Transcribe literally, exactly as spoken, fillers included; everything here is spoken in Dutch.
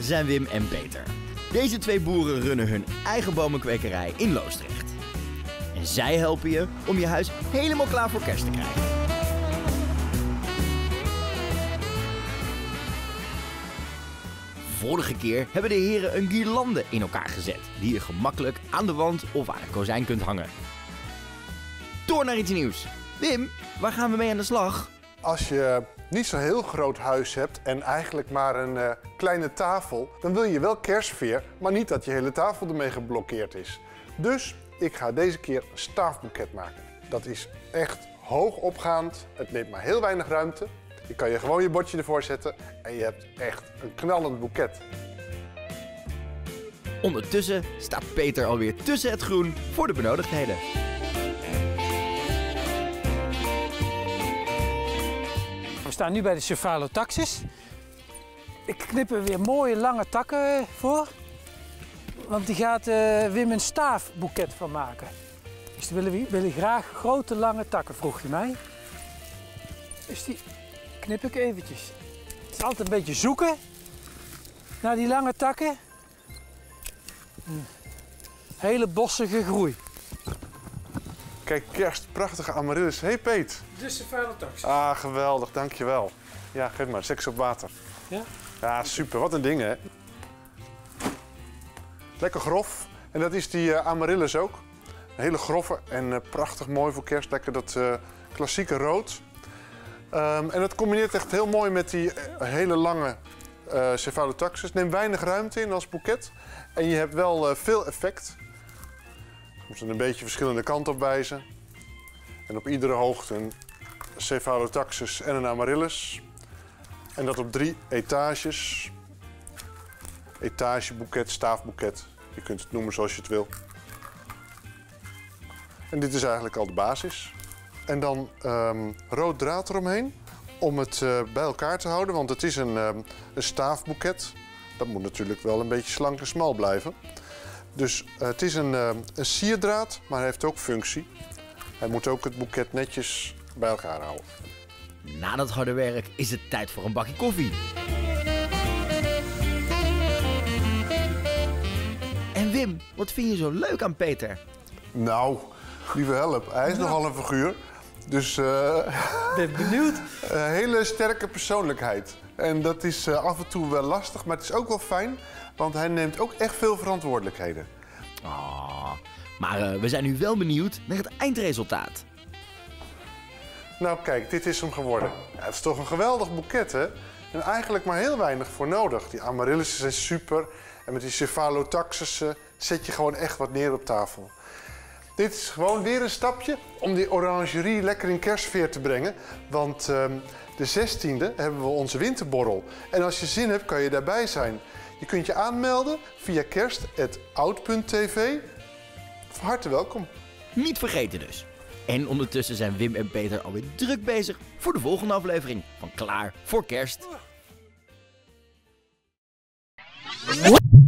zijn Wim en Peter. Deze twee boeren runnen hun eigen bomenkwekerij in Loosdrecht. En zij helpen je om je huis helemaal klaar voor kerst te krijgen. Vorige keer hebben de heren een guirlande in elkaar gezet, die je gemakkelijk aan de wand of aan een kozijn kunt hangen. Door naar iets nieuws. Wim, waar gaan we mee aan de slag? Als je niet zo'n heel groot huis hebt en eigenlijk maar een uh, kleine tafel, dan wil je wel kerstsfeer, maar niet dat je hele tafel ermee geblokkeerd is. Dus ik ga deze keer een staafboeket maken. Dat is echt hoog opgaand, het neemt maar heel weinig ruimte. Je kan je gewoon je bordje ervoor zetten en je hebt echt een knallend boeket. Ondertussen staat Peter alweer tussen het groen voor de benodigdheden. We staan nu bij de Cephalotaxis. Ik knip er weer mooie lange takken voor. Want die gaat uh, Wim een staafboeket van maken. Dus die willen, willen graag grote lange takken, vroeg hij mij. Dus die knip ik eventjes. Het is altijd een beetje zoeken naar die lange takken. Een hele bossige groei. Kijk, kerst, prachtige amaryllis. Hé hey, Peet. De Cephalotaxis. Ah, geweldig, dankjewel. Ja, geef maar, seks op water. Ja? Ja, super. Wat een ding, hè? Lekker grof. En dat is die uh, amaryllis ook. Een hele grove en uh, prachtig mooi voor kerst. Lekker dat uh, klassieke rood. Um, en dat combineert echt heel mooi met die uh, hele lange uh, Cephalotaxis. Neemt weinig ruimte in als boeket. En je hebt wel uh, veel effect. Je moet er een beetje verschillende kanten op wijzen. En op iedere hoogte een Cephalotaxis en een amaryllis. En dat op drie etages. Etageboeket, staafboeket. Je kunt het noemen zoals je het wil. En dit is eigenlijk al de basis. En dan um, rood draad eromheen om het uh, bij elkaar te houden. Want het is een, um, een staafboeket. Dat moet natuurlijk wel een beetje slank en smal blijven. Dus uh, het is een, uh, een sierdraad, maar hij heeft ook functie. Hij moet ook het boeket netjes bij elkaar houden. Na dat harde werk is het tijd voor een bakje koffie. En Wim, wat vind je zo leuk aan Peter? Nou, lieve help, hij is nou. nogal een figuur. Dus uh, Ben benieuwd. een hele sterke persoonlijkheid. En dat is uh, af en toe wel lastig, maar het is ook wel fijn. Want hij neemt ook echt veel verantwoordelijkheden. Oh, maar uh, we zijn nu wel benieuwd naar het eindresultaat. Nou kijk, dit is hem geworden. Ja, het is toch een geweldig boeket, hè? En eigenlijk maar heel weinig voor nodig. Die amaryllis zijn super. En met die Cephalotaxis uh, zet je gewoon echt wat neer op tafel. Dit is gewoon weer een stapje om die orangerie lekker in kerstsfeer te brengen. Want uh, de zestiende hebben we onze winterborrel. En als je zin hebt, kan je daarbij zijn. Je kunt je aanmelden via kerst punt oud punt tv. Van harte welkom. Niet vergeten dus. En ondertussen zijn Wim en Peter alweer druk bezig voor de volgende aflevering van Klaar voor Kerst.